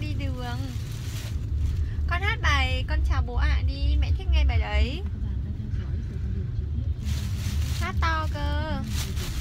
đi đường. Con hát bài Con chào bố ạ đi, mẹ thích nghe bài đấy. Hát to cơ.